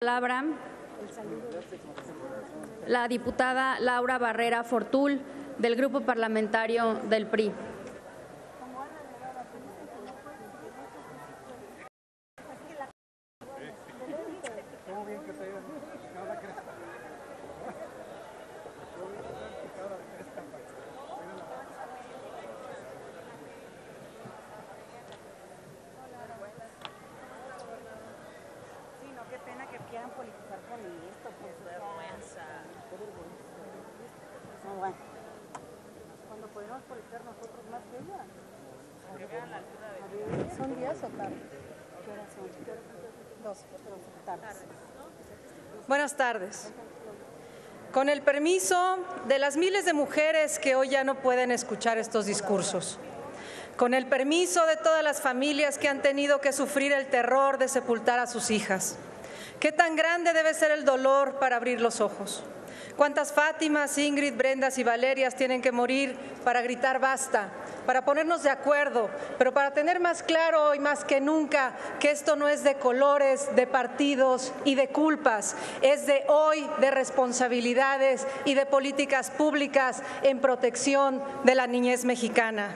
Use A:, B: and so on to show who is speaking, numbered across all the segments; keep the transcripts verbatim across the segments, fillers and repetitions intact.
A: palabra la diputada Laura Barrera Fortul, del Grupo Parlamentario del P R I.
B: Cuando podemos politizar nosotros más que ella. Que vean la altura de... ¿Son días o tardes? ¿Qué horas son? Dos, dos tardes.
C: Buenas tardes. Con el permiso de las miles de mujeres que hoy ya no pueden escuchar estos discursos, con el permiso de todas las familias que han tenido que sufrir el terror de sepultar a sus hijas, ¿qué tan grande debe ser el dolor para abrir los ojos? ¿Cuántas Fátimas, Ingrid, Brendas y Valerias tienen que morir para gritar basta, para ponernos de acuerdo, pero para tener más claro hoy más que nunca que esto no es de colores, de partidos y de culpas, es de hoy, de responsabilidades y de políticas públicas en protección de la niñez mexicana?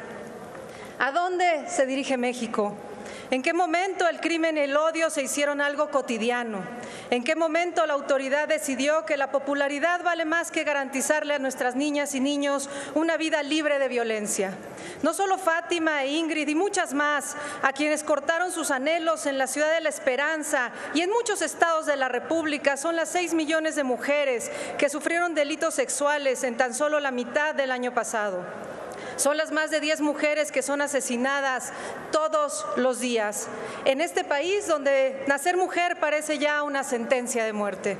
C: ¿A dónde se dirige México? ¿En qué momento el crimen y el odio se hicieron algo cotidiano? ¿En qué momento la autoridad decidió que la popularidad vale más que garantizarle a nuestras niñas y niños una vida libre de violencia? No solo Fátima e Ingrid y muchas más, a quienes cortaron sus anhelos en la ciudad de La Esperanza y en muchos estados de la República, son las seis millones de mujeres que sufrieron delitos sexuales en tan solo la mitad del año pasado. Son las más de diez mujeres que son asesinadas todos los días en este país donde nacer mujer parece ya una sentencia de muerte.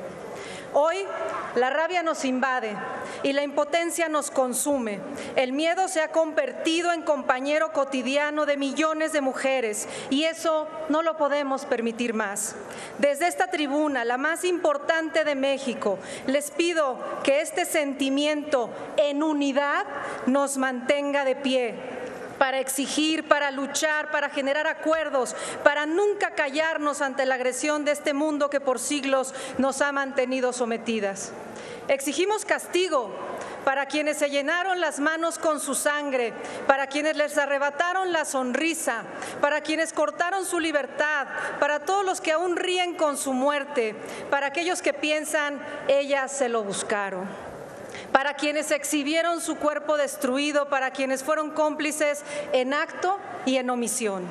C: Hoy la rabia nos invade y la impotencia nos consume. El miedo se ha convertido en compañero cotidiano de millones de mujeres y eso no lo podemos permitir más. Desde esta tribuna, la más importante de México, les pido que este sentimiento en unidad nos mantenga de pie, para exigir, para luchar, para generar acuerdos, para nunca callarnos ante la agresión de este mundo que por siglos nos ha mantenido sometidas. Exigimos castigo para quienes se llenaron las manos con su sangre, para quienes les arrebataron la sonrisa, para quienes cortaron su libertad, para todos los que aún ríen con su muerte, para aquellos que piensan, ellas se lo buscaron, para quienes exhibieron su cuerpo destruido, para quienes fueron cómplices en acto y en omisión.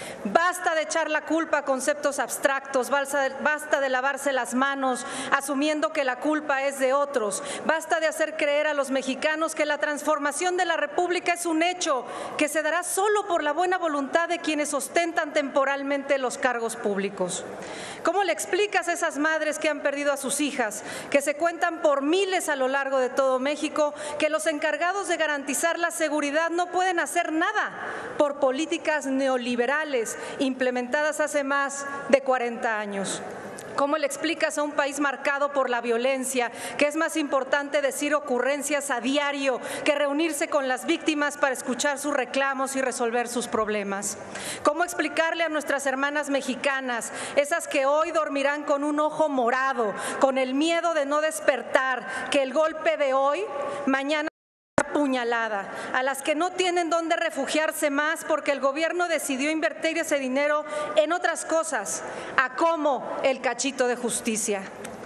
C: Basta de echar la culpa a conceptos abstractos, basta de lavarse las manos asumiendo que la culpa es de otros, basta de hacer creer a los mexicanos que la transformación de la República es un hecho que se dará solo por la buena voluntad de quienes ostentan temporalmente los cargos públicos. ¿Cómo le explicas a esas madres que han perdido a sus hijas, que se cuentan por miles a lo largo de todo México, que los encargados de garantizar la seguridad no pueden hacer nada por políticas neoliberales implementadas hace más de cuarenta años? ¿Cómo le explicas a un país marcado por la violencia que es más importante decir ocurrencias a diario que reunirse con las víctimas para escuchar sus reclamos y resolver sus problemas? ¿Cómo explicarle a nuestras hermanas mexicanas, esas que hoy dormirán con un ojo morado, con el miedo de no despertar, que el golpe de hoy, mañana puñalada, a las que no tienen dónde refugiarse más porque el gobierno decidió invertir ese dinero en otras cosas, a como el cachito de justicia?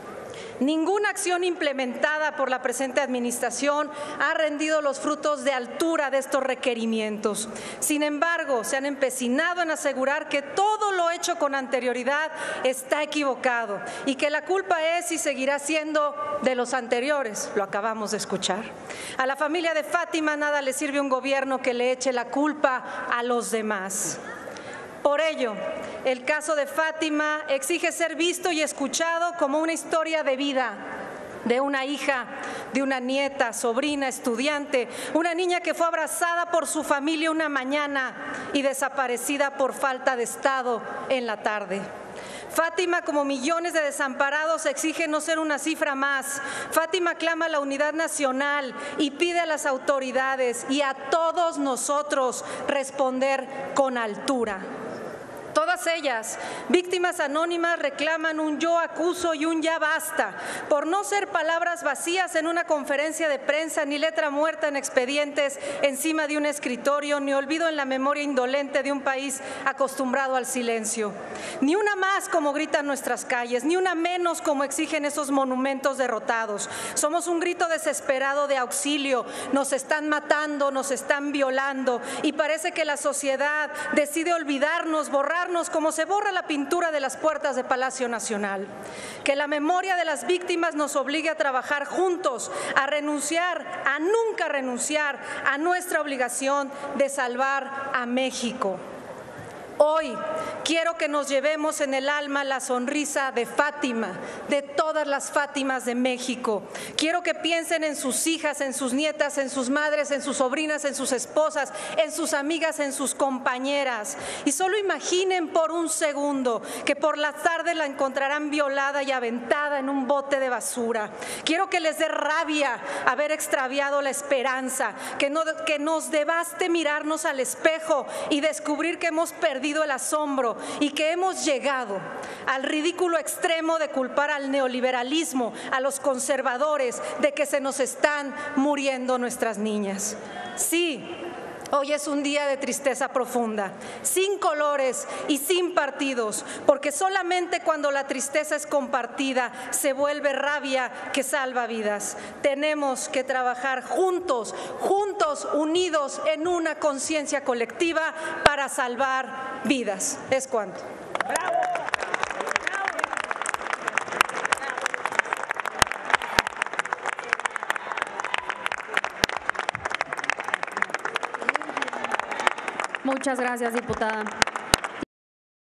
C: Ninguna acción implementada por la presente administración ha rendido los frutos de altura de estos requerimientos. Sin embargo, se han empecinado en asegurar que todo lo hecho con anterioridad está equivocado y que la culpa es y seguirá siendo de los anteriores. Lo acabamos de escuchar. A la familia de Fátima nada le sirve un gobierno que le eche la culpa a los demás. Por ello, el caso de Fátima exige ser visto y escuchado como una historia de vida de una hija, de una nieta, sobrina, estudiante, una niña que fue abrazada por su familia una mañana y desaparecida por falta de estado en la tarde. Fátima, como millones de desamparados, exige no ser una cifra más. Fátima clama la unidad nacional y pide a las autoridades y a todos nosotros responder con altura. Todas todas ellas, víctimas anónimas reclaman un yo acuso y un ya basta, por no ser palabras vacías en una conferencia de prensa, ni letra muerta en expedientes encima de un escritorio, ni olvido en la memoria indolente de un país acostumbrado al silencio. Ni una más como gritan nuestras calles, ni una menos como exigen esos monumentos derrotados. Somos un grito desesperado de auxilio, nos están matando, nos están violando y parece que la sociedad decide olvidarnos, borrarnos como se borra la pintura de las puertas de Palacio Nacional. Que la memoria de las víctimas nos obligue a trabajar juntos, a renunciar, a nunca renunciar a nuestra obligación de salvar a México. Hoy quiero que nos llevemos en el alma la sonrisa de Fátima, de todas las Fátimas de México. Quiero que piensen en sus hijas, en sus nietas, en sus madres, en sus sobrinas, en sus esposas, en sus amigas, en sus compañeras. Y solo imaginen por un segundo que por la tarde la encontrarán violada y aventada en un bote de basura. Quiero que les dé rabia haber extraviado la esperanza, que, no, que nos devaste mirarnos al espejo y descubrir que hemos perdido el asombro y que hemos llegado al ridículo extremo de culpar al neoliberalismo, a los conservadores, de que se nos están muriendo nuestras niñas. Sí, hoy es un día de tristeza profunda, sin colores y sin partidos, porque solamente cuando la tristeza es compartida se vuelve rabia que salva vidas. Tenemos que trabajar juntos, juntos, unidos en una conciencia colectiva para salvar vidas. Es cuanto. ¡Bravo!
A: Muchas gracias, diputada.